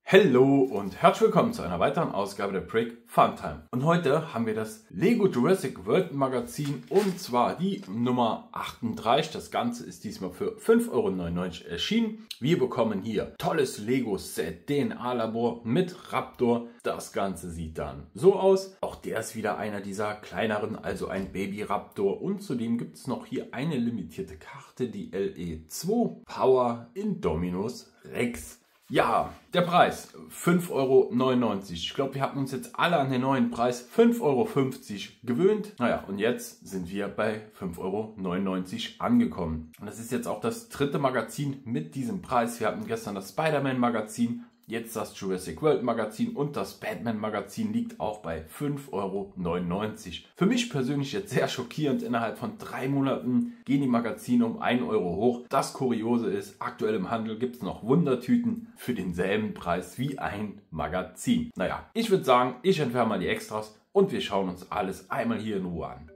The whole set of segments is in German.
Hallo und herzlich willkommen zu einer weiteren Ausgabe der Brick Funtime. Und heute haben wir das Lego Jurassic World Magazin und zwar die Nummer 38. Das Ganze ist diesmal für 5,99 € erschienen. Wir bekommen hier tolles Lego Set DNA Labor mit Raptor. Das Ganze sieht dann so aus. Auch der ist wieder einer dieser kleineren, also ein Baby Raptor. Und zudem gibt es noch hier eine limitierte Karte, die LE2 Power Indominus Rex. Ja, der Preis 5,99 €. Ich glaube, wir hatten uns jetzt alle an den neuen Preis 5,50 € gewöhnt. Naja, und jetzt sind wir bei 5,99 € angekommen. Und das ist jetzt auch das dritte Magazin mit diesem Preis. Wir hatten gestern das Spider-Man Magazin, jetzt das Jurassic World Magazin und das Batman Magazin liegt auch bei 5,99 €. Für mich persönlich jetzt sehr schockierend. Innerhalb von 3 Monaten gehen die Magazine um 1 € hoch. Das Kuriose ist, aktuell im Handel gibt es noch Wundertüten für denselben Preis wie ein Magazin. Naja, ich würde sagen, ich entferne mal die Extras und wir schauen uns alles einmal hier in Ruhe an.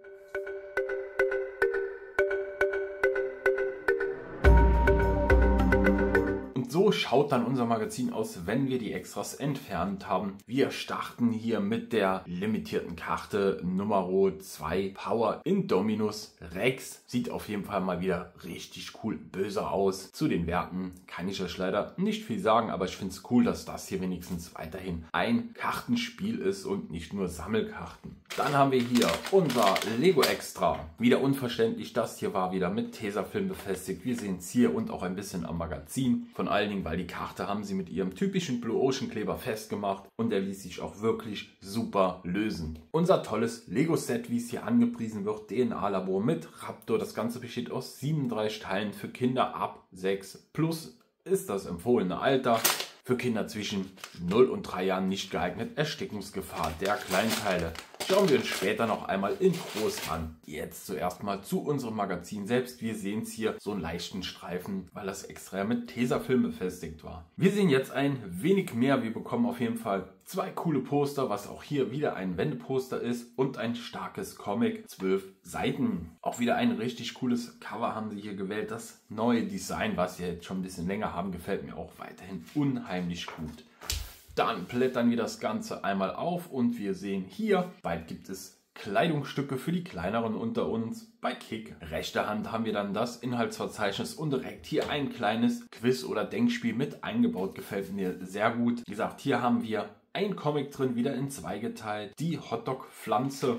So schaut dann unser Magazin aus, wenn wir die Extras entfernt haben. Wir starten hier mit der limitierten Karte Nummer 2 Power Indominus Rex. Sieht auf jeden Fall mal wieder richtig cool böse aus. Zu den Werten kann ich euch leider nicht viel sagen, aber ich finde es cool, dass das hier wenigstens weiterhin ein Kartenspiel ist und nicht nur Sammelkarten. Dann haben wir hier unser Lego Extra. Wieder unverständlich, das hier war wieder mit Tesafilm befestigt. Wir sehen es hier und auch ein bisschen am Magazin. Von allen Dingen, weil die Karte haben sie mit ihrem typischen Blue Ocean Kleber festgemacht und der ließ sich auch wirklich super lösen. Unser tolles Lego Set, wie es hier angepriesen wird, DNA Labor mit Raptor. Das Ganze besteht aus 37 Teilen für Kinder ab 6 plus ist das empfohlene Alter. Für Kinder zwischen 0 und 3 Jahren nicht geeignet. Erstickungsgefahr der Kleinteile. Schauen wir uns später noch einmal in groß an. Jetzt zuerst mal zu unserem Magazin selbst. Wir sehen es hier, so einen leichten Streifen, weil das extra mit Tesafilm befestigt war. Wir sehen jetzt ein wenig mehr. Wir bekommen auf jeden Fall 2 coole Poster, was auch hier wieder ein Wendeposter ist und ein starkes Comic, 12 Seiten. Auch wieder ein richtig cooles Cover haben sie hier gewählt. Das neue Design, was wir jetzt schon ein bisschen länger haben, gefällt mir auch weiterhin unheimlich gut. Dann blättern wir das Ganze einmal auf und wir sehen hier, bald gibt es Kleidungsstücke für die kleineren unter uns. Bei Kick, rechter Hand haben wir dann das Inhaltsverzeichnis und direkt hier ein kleines Quiz oder Denkspiel mit eingebaut. Gefällt mir sehr gut. Wie gesagt, hier haben wir ein Comic drin, wieder in 2 geteilt. Die Hotdog-Pflanze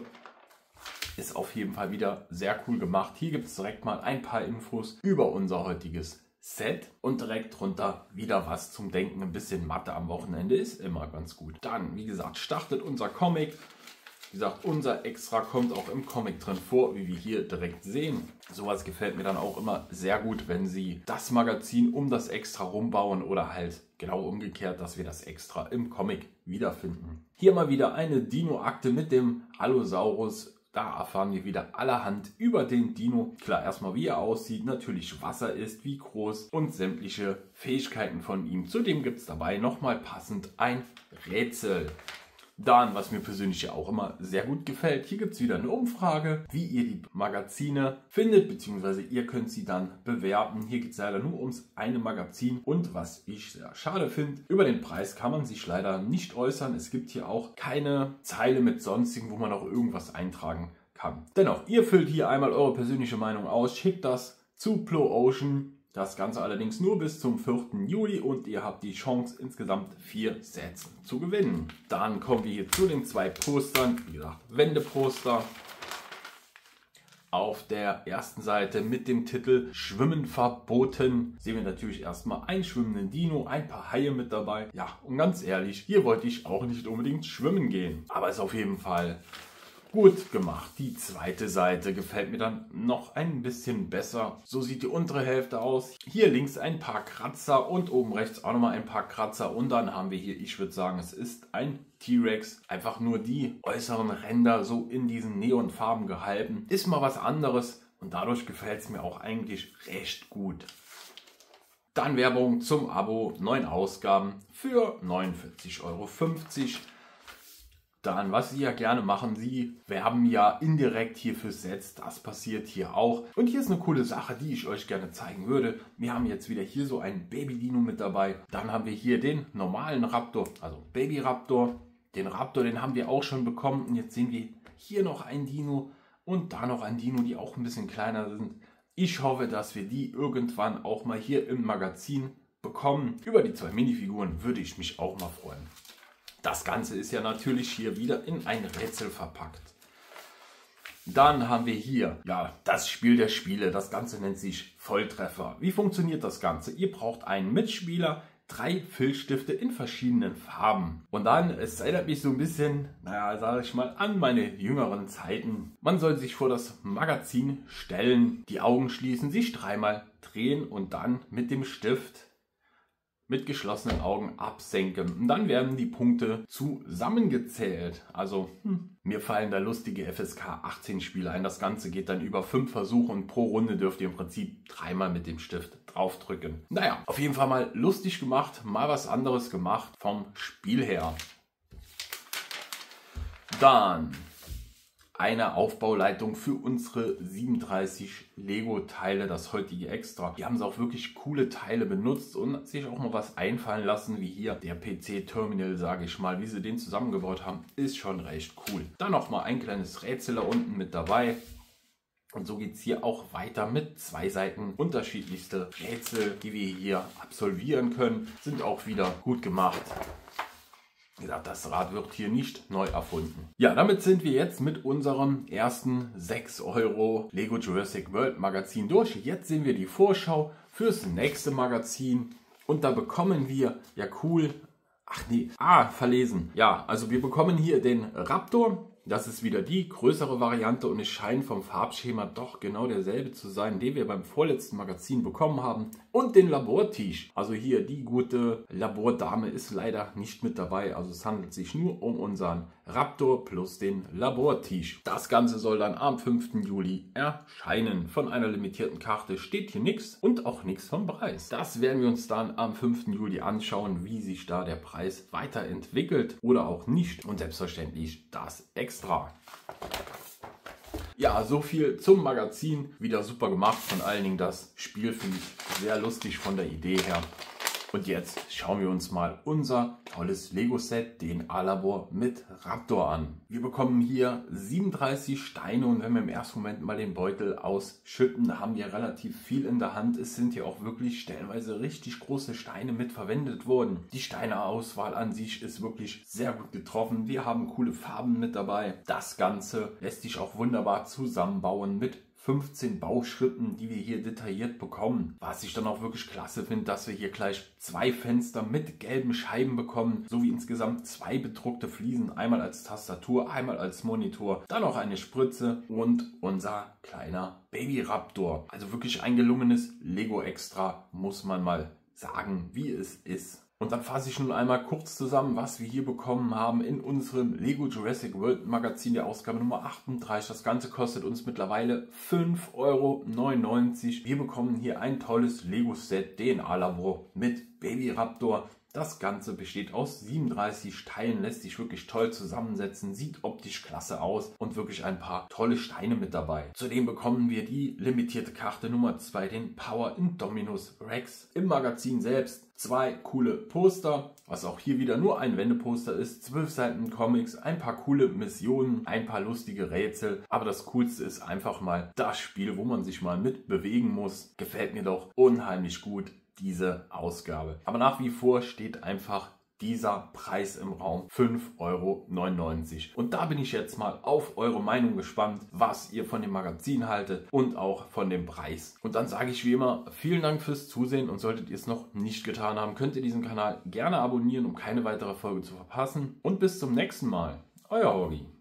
ist auf jeden Fall wieder sehr cool gemacht. Hier gibt es direkt mal ein paar Infos über unser heutiges Set und direkt drunter wieder was zum Denken. Ein bisschen Mathe am Wochenende ist immer ganz gut. Dann, wie gesagt, startet unser Comic. Wie gesagt, unser Extra kommt auch im Comic drin vor, wie wir hier direkt sehen. Sowas gefällt mir dann auch immer sehr gut, wenn sie das Magazin um das Extra rumbauen oder halt genau umgekehrt, dass wir das Extra im Comic wiederfinden. Hier mal wieder eine Dino-Akte mit dem Allosaurus. Da erfahren wir wieder allerhand über den Dino. Klar, erstmal wie er aussieht, natürlich was er ist, wie groß und sämtliche Fähigkeiten von ihm. Zudem gibt es dabei nochmal passend ein Rätsel. Dann, was mir persönlich ja auch immer sehr gut gefällt, hier gibt es wieder eine Umfrage, wie ihr die Magazine findet, beziehungsweise ihr könnt sie dann bewerten. Hier geht es leider nur ums eine Magazin und was ich sehr schade finde, über den Preis kann man sich leider nicht äußern. Es gibt hier auch keine Zeile mit sonstigen, wo man auch irgendwas eintragen kann. Dennoch, ihr füllt hier einmal eure persönliche Meinung aus, schickt das zu Blue Ocean. Das Ganze allerdings nur bis zum 4. Juli und ihr habt die Chance, insgesamt 4 Sets zu gewinnen. Dann kommen wir hier zu den 2 Postern. Wie gesagt, Wendeposter. Auf der ersten Seite mit dem Titel Schwimmen verboten sehen wir natürlich erstmal einen schwimmenden Dino, ein paar Haie mit dabei. Ja, und ganz ehrlich, hier wollte ich auch nicht unbedingt schwimmen gehen. Aber ist auf jeden Fall gut gemacht. Die zweite Seite gefällt mir dann noch ein bisschen besser. So sieht die untere Hälfte aus. Hier links ein paar Kratzer und oben rechts auch nochmal ein paar Kratzer. Und dann haben wir hier, ich würde sagen, es ist ein T-Rex. Einfach nur die äußeren Ränder so in diesen Neonfarben gehalten. Ist mal was anderes und dadurch gefällt es mir auch eigentlich recht gut. Dann Werbung zum Abo, 9 Ausgaben für 49,50 €. Dann, was Sie ja gerne machen, Sie werben ja indirekt hier für Sets, das passiert hier auch. Und hier ist eine coole Sache, die ich euch gerne zeigen würde. Wir haben jetzt wieder hier so einen Baby-Dino mit dabei. Dann haben wir hier den normalen Raptor, also Baby Raptor. Den Raptor, den haben wir auch schon bekommen. Und jetzt sehen wir hier noch ein Dino und da noch ein Dino, die auch ein bisschen kleiner sind. Ich hoffe, dass wir die irgendwann auch mal hier im Magazin bekommen. Über die 2 Minifiguren würde ich mich auch mal freuen. Das Ganze ist ja natürlich hier wieder in ein Rätsel verpackt. Dann haben wir hier, ja, das Spiel der Spiele. Das Ganze nennt sich Volltreffer. Wie funktioniert das Ganze? Ihr braucht einen Mitspieler, 3 Filzstifte in verschiedenen Farben. Und dann, es erinnert mich so ein bisschen, naja, sage ich mal, an meine jüngeren Zeiten. Man soll sich vor das Magazin stellen, die Augen schließen, sich 3-mal drehen und dann mit dem Stift mit geschlossenen Augen absenken. Und dann werden die Punkte zusammengezählt. Also mir fallen da lustige FSK 18 Spiele ein. Das Ganze geht dann über 5 Versuche und pro Runde dürft ihr im Prinzip 3-mal mit dem Stift draufdrücken. Naja, auf jeden Fall mal lustig gemacht, mal was anderes gemacht vom Spiel her. Dann eine Aufbauleitung für unsere 37 Lego-Teile, das heutige Extra. Die haben sie auch wirklich coole Teile benutzt und sich auch mal was einfallen lassen, wie hier der PC-Terminal, sage ich mal. Wie sie den zusammengebaut haben, ist schon recht cool. Dann noch mal ein kleines Rätsel da unten mit dabei. Und so geht es hier auch weiter mit 2 Seiten. Unterschiedlichste Rätsel, die wir hier absolvieren können, sind auch wieder gut gemacht. Wie gesagt, das Rad wird hier nicht neu erfunden. Ja, damit sind wir jetzt mit unserem ersten 6 € Lego Jurassic World Magazin durch. Jetzt sehen wir die Vorschau fürs nächste Magazin. Und da bekommen wir, ja cool, verlesen. Ja, also wir bekommen hier den Raptor. Das ist wieder die größere Variante und es scheint vom Farbschema doch genau derselbe zu sein, den wir beim vorletzten Magazin bekommen haben. Und den Labortisch. Also hier die gute Labordame ist leider nicht mit dabei. Also es handelt sich nur um unseren Raptor plus den Labortisch. Das Ganze soll dann am 5. Juli erscheinen. Von einer limitierten Karte steht hier nichts und auch nichts vom Preis. Das werden wir uns dann am 5. Juli anschauen, wie sich da der Preis weiterentwickelt oder auch nicht. Und selbstverständlich das Extra. Ja, so viel zum Magazin. Wieder super gemacht. Von allen Dingen das Spiel finde ich sehr lustig von der Idee her. Und jetzt schauen wir uns mal unser tolles Lego-Set, den A-Labor mit Raptor an. Wir bekommen hier 37 Steine und wenn wir im ersten Moment mal den Beutel ausschütten, haben wir relativ viel in der Hand. Es sind hier auch wirklich stellenweise richtig große Steine mit verwendet worden. Die Steineauswahl an sich ist wirklich sehr gut getroffen. Wir haben coole Farben mit dabei. Das Ganze lässt sich auch wunderbar zusammenbauen mit 15 Bauschritten, die wir hier detailliert bekommen. Was ich dann auch wirklich klasse finde, dass wir hier gleich 2 Fenster mit gelben Scheiben bekommen, sowie insgesamt 2 bedruckte Fliesen, einmal als Tastatur, einmal als Monitor, dann noch eine Spritze und unser kleiner Baby Raptor. Also wirklich ein gelungenes Lego Extra, muss man mal sagen, wie es ist. Und dann fasse ich nun einmal kurz zusammen, was wir hier bekommen haben in unserem Lego Jurassic World Magazin der Ausgabe Nummer 38. Das Ganze kostet uns mittlerweile 5,99 €. Wir bekommen hier ein tolles Lego Set, den A-Labor mit Baby Raptor. Das Ganze besteht aus 37 Teilen, lässt sich wirklich toll zusammensetzen, sieht optisch klasse aus und wirklich ein paar tolle Steine mit dabei. Zudem bekommen wir die limitierte Karte Nummer 2, den Power Indominus Rex. Im Magazin selbst 2 coole Poster, was auch hier wieder nur ein Wendeposter ist, 12 Seiten Comics, ein paar coole Missionen, ein paar lustige Rätsel. Aber das Coolste ist einfach mal das Spiel, wo man sich mal mit bewegen muss. Gefällt mir doch unheimlich gut, diese Ausgabe. Aber nach wie vor steht einfach dieser Preis im Raum, 5,99 €. Und da bin ich jetzt mal auf eure Meinung gespannt, was ihr von dem Magazin haltet und auch von dem Preis. Und dann sage ich wie immer, vielen Dank fürs Zusehen und solltet ihr es noch nicht getan haben, könnt ihr diesen Kanal gerne abonnieren, um keine weitere Folge zu verpassen. Und bis zum nächsten Mal. Euer Hobby.